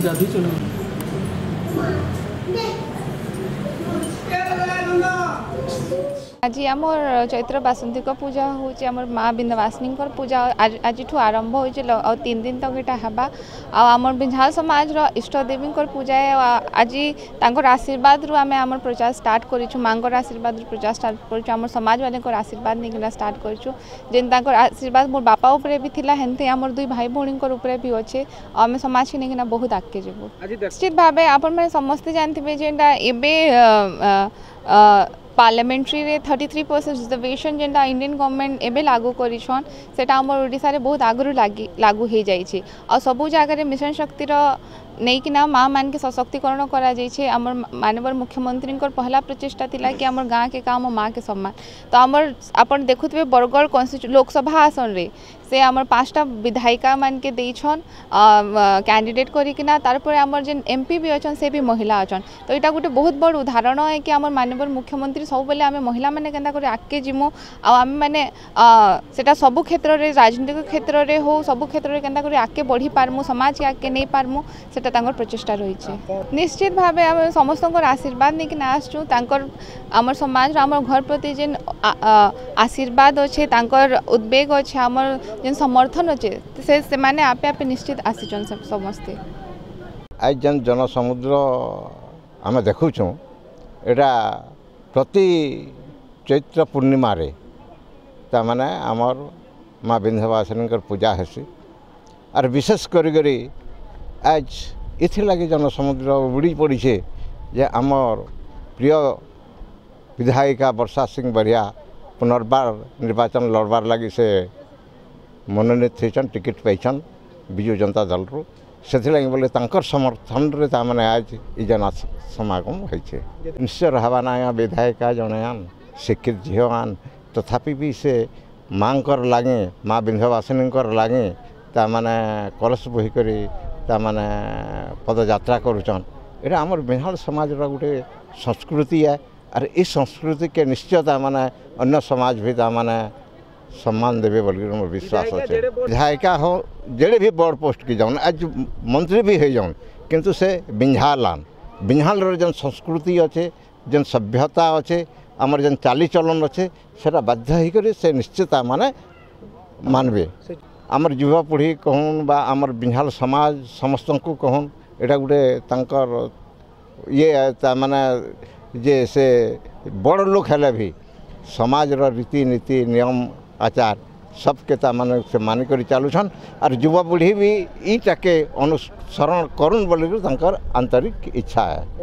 गाधी चलो आज आम चैत्र बासंती पूजा हूँ आम माँ बिंदवासिनी पूजा आज आरंभ हो 3 दिन तक यहाँ हाँ आम बिंझाल समाज इष्ट देवी पूजा है आज आशीर्वाद रू आम आम प्रचार स्टार्ट करूँ माँ आशीर्वाद प्रचार स्टार्ट करूँ समाज वाले आशीर्वाद नहीं स्टार्ट करूँ जेन आशीर्वाद मोर बापा उपरे भी थिला हेन्ते आम 2 भाई भौणी उपरे भी अच्छे आम समाज के नहीं बहुत आगे जीवु निश्चित भाव आपण मैंने समस्ते जानते जेनटा पार्लियामेंट्री रे 33% रिजर्वेशन जेनटा इंडियन गवर्नमेंट एबे लागू करिछन सेटा हमर ओडिसा रे बहुत आगरु लागू हो जाइए आ सबू जगह मिशन शक्तिर नहीं कि ना माँ मान के सशक्तिकरण करा जाइए आमर माननीय मुख्यमंत्री पहला प्रचेषा थिला कि आमर गाँ के काम माँ के सम्मान तो आमर आपण देखुथे बरगढ़ लोकसभा आसन रे से आमर 5टा विधायिका मान के देछन कैंडिडेट करिकिना तारपर आमर जेन एमपी भी अछन से भी महिला अछन तो यहाँ गोटे बहुत बड़ उदाहरण है कि आमर माननीय मुख्यमंत्री सब बेले आम महिला मैंने केन्ता कर आगे जिमु आम मैंने सेटा सबु क्षेत्र रे राजनीतिक क्षेत्र रे हो सबु क्षेत्र रे केन्ता कर आगे बढ़ी पारमु समाज के आगे नहीं पारमु सेटा तांकर प्रचेष्टा रही निश्चित भाव आम समस्त आशीर्वाद नहीं कि आसचु आमर समाज आमर घर प्रति जेन आशीर्वाद अच्छे तांकर उद्वेग अच्छे आमर जेन समर्थन अच्छे से माने आपे आपे निश्चित आसीचन समस्ते आज जेन जनसमुद्र आम देखुछुँ एटा प्रति चैत्र पूर्णिमा रे तामाने आमर माँ विंध्यवासिनी पूजा हेसी और विशेष करी आज इथिलागि जनसमुद्र बुड़ी पड़ी जे आमर प्रिय विधायिका वर्षा सिंह बरिया पुनर्बार निर्वाचन लड़बार लगी से मनोनीत होइछन टिकट पाइछन विजु जनता दल रु से बोले तांकर समर्थन रे तामाने आज ई जन समागम होइछे निश्चय रहबा ना विधायिका जनेयान शिक्षित झीआन तथापि भी से माँकर लागे माँ विंध्यवासिनी लागे तामाने कलश बोही करी तामाने पदयात्रा करुचन एटा आमर बिहार समाज गोटे संस्कृति है और इस संस्कृति के निश्चय माने अन्य समाज भी तामाने सम्मान देवे बोल मोर विश्वास अच्छे विधायिका हो जेड़े भी बड़ पोस्ट की जाऊन आज मंत्री भी हो जाऊन किंतु से बिंझाल जन संस्कृति अच्छे जन सभ्यता अच्छे आमर जन चाली चलन अच्छे से बाध्य होकर से निश्चित माने मानवे आमर युवापीढ़ी कहून बा आमर बिंझाल समाज समस्त को कहून एटा गोटे तांकर ये माने जे से बड़ लोक हेले भी समाज रीति नीति नियम आचार सबके तामाने से मानिक चलुछन और युवापीढ़ी भी ईटा के अनुसरण करुन बोली तांकर आंतरिक इच्छा है।